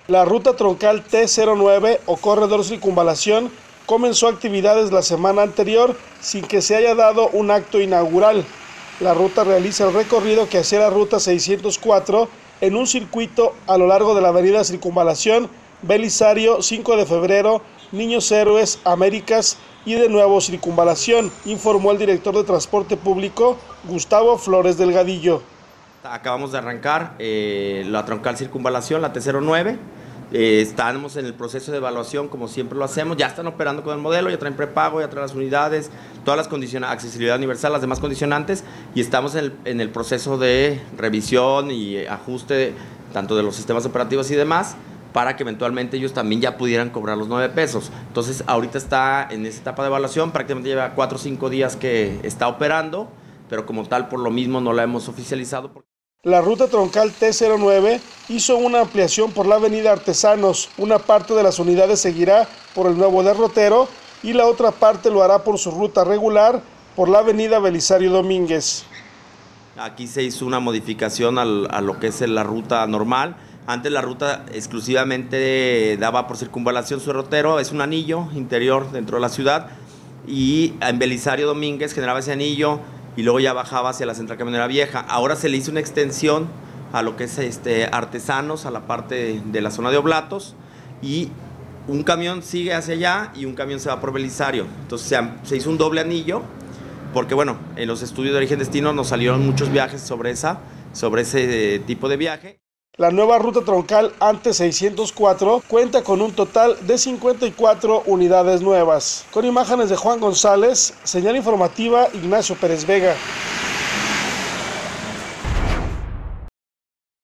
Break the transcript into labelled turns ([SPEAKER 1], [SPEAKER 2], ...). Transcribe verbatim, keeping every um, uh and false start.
[SPEAKER 1] La ruta troncal T cero nueve o corredor circunvalación comenzó actividades la semana anterior sin que se haya dado un acto inaugural. La ruta realiza el recorrido que hacía la ruta seiscientos cuatro en un circuito a lo largo de la avenida Circunvalación, Belisario, cinco de febrero, Niños Héroes, Américas y de nuevo Circunvalación, informó el director de Transporte Público, Gustavo Flores Delgadillo.
[SPEAKER 2] Acabamos de arrancar eh, la troncal Circunvalación, la T cero nueve. Eh, estamos en el proceso de evaluación, como siempre lo hacemos. Ya están operando con el modelo, ya traen prepago, ya traen las unidades, todas las condiciones, accesibilidad universal, las demás condicionantes, y estamos en el, en el proceso de revisión y ajuste tanto de los sistemas operativos y demás, para que eventualmente ellos también ya pudieran cobrar los nueve pesos. Entonces, ahorita está en esa etapa de evaluación, prácticamente lleva cuatro o cinco días que está operando, pero como tal, por lo mismo, no la hemos oficializado.
[SPEAKER 1] La ruta troncal T cero nueve hizo una ampliación por la avenida Artesanos. Una parte de las unidades seguirá por el nuevo derrotero y la otra parte lo hará por su ruta regular por la avenida Belisario Domínguez.
[SPEAKER 2] Aquí se hizo una modificación al, a lo que es la ruta normal. Antes la ruta exclusivamente daba por circunvalación su derrotero, es un anillo interior dentro de la ciudad, y en Belisario Domínguez generaba ese anillo y luego ya bajaba hacia la central camionera vieja. Ahora se le hizo una extensión a lo que es este, Artesanos, a la parte de, de la zona de Oblatos, y un camión sigue hacia allá y un camión se va por Belisario. Entonces se, se hizo un doble anillo, porque bueno, en los estudios de origen destino nos salieron muchos viajes sobre, esa, sobre ese eh, tipo de viaje.
[SPEAKER 1] La nueva ruta troncal Ante seiscientos cuatro cuenta con un total de cincuenta y cuatro unidades nuevas. Con imágenes de Juan González, señal informativa Ignacio Pérez Vega.